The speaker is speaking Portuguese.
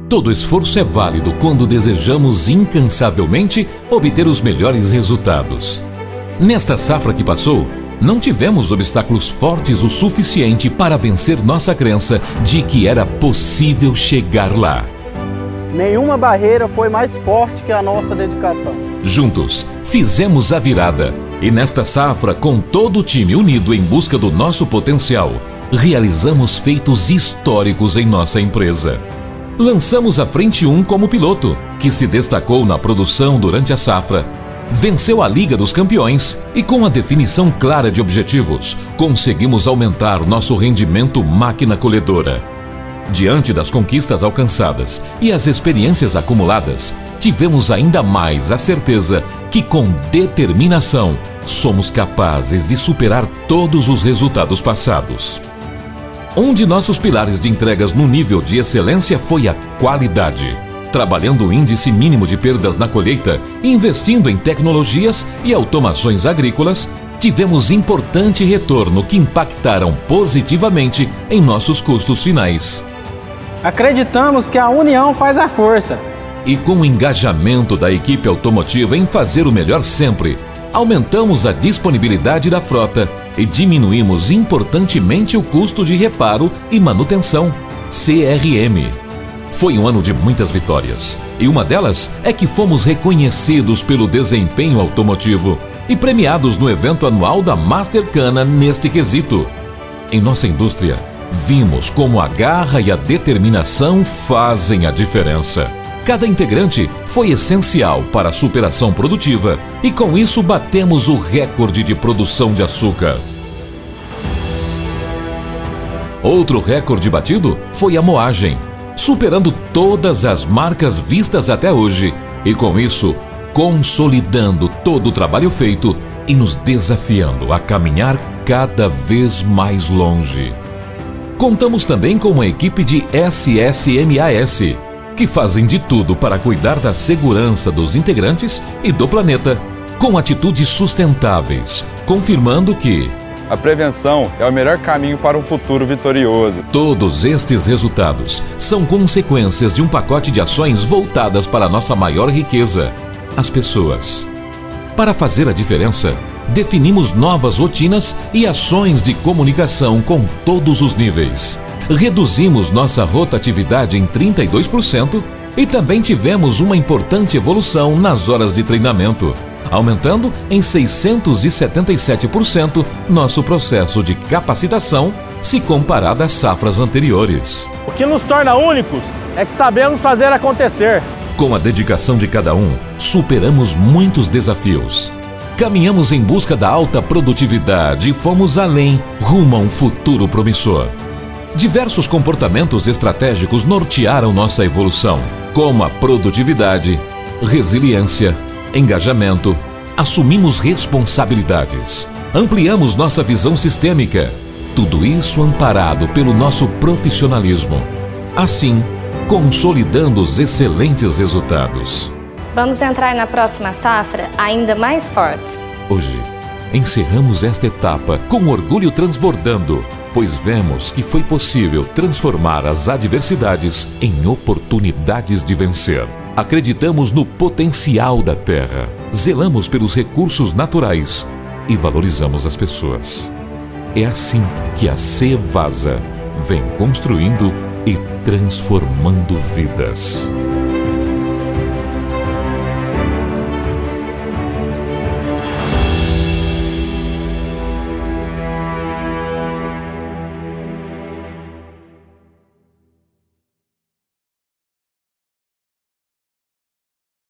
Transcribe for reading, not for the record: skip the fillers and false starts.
Todo esforço é válido quando desejamos incansavelmente obter os melhores resultados. Nesta safra que passou, não tivemos obstáculos fortes o suficiente para vencer nossa crença de que era possível chegar lá. Nenhuma barreira foi mais forte que a nossa dedicação. Juntos, fizemos a virada e nesta safra, com todo o time unido em busca do nosso potencial, realizamos feitos históricos em nossa empresa. Lançamos a Frente 1 como piloto, que se destacou na produção durante a safra. Venceu a Liga dos Campeões e, com a definição clara de objetivos, conseguimos aumentar nosso rendimento máquina colhedora. Diante das conquistas alcançadas e as experiências acumuladas, tivemos ainda mais a certeza que, com determinação, somos capazes de superar todos os resultados passados. Um de nossos pilares de entregas no nível de excelência foi a qualidade. Trabalhando o índice mínimo de perdas na colheita e investindo em tecnologias e automações agrícolas, tivemos importante retorno que impactaram positivamente em nossos custos finais. Acreditamos que a união faz a força. E com o engajamento da equipe automotiva em fazer o melhor sempre, aumentamos a disponibilidade da frota e diminuímos importantemente o custo de reparo e manutenção, CRM. Foi um ano de muitas vitórias, e uma delas é que fomos reconhecidos pelo desempenho automotivo e premiados no evento anual da Master Cana neste quesito. Em nossa indústria, vimos como a garra e a determinação fazem a diferença. Cada integrante foi essencial para a superação produtiva e com isso batemos o recorde de produção de açúcar. Outro recorde batido foi a moagem, superando todas as marcas vistas até hoje e com isso consolidando todo o trabalho feito e nos desafiando a caminhar cada vez mais longe. Contamos também com uma equipe de SSMAS, que fazem de tudo para cuidar da segurança dos integrantes e do planeta, com atitudes sustentáveis, confirmando que a prevenção é o melhor caminho para um futuro vitorioso. Todos estes resultados são consequências de um pacote de ações voltadas para a nossa maior riqueza, as pessoas. Para fazer a diferença, definimos novas rotinas e ações de comunicação com todos os níveis. Reduzimos nossa rotatividade em 32% e também tivemos uma importante evolução nas horas de treinamento, aumentando em 677% nosso processo de capacitação se comparado às safras anteriores. O que nos torna únicos é que sabemos fazer acontecer. Com a dedicação de cada um, superamos muitos desafios. Caminhamos em busca da alta produtividade e fomos além, rumo a um futuro promissor. Diversos comportamentos estratégicos nortearam nossa evolução, como a produtividade, resiliência, engajamento, assumimos responsabilidades, ampliamos nossa visão sistêmica, tudo isso amparado pelo nosso profissionalismo. Assim, consolidando os excelentes resultados. Vamos entrar na próxima safra ainda mais fortes. Hoje, encerramos esta etapa com orgulho transbordando, pois vemos que foi possível transformar as adversidades em oportunidades de vencer. Acreditamos no potencial da terra, zelamos pelos recursos naturais e valorizamos as pessoas. É assim que a Cevasa vem construindo e transformando vidas.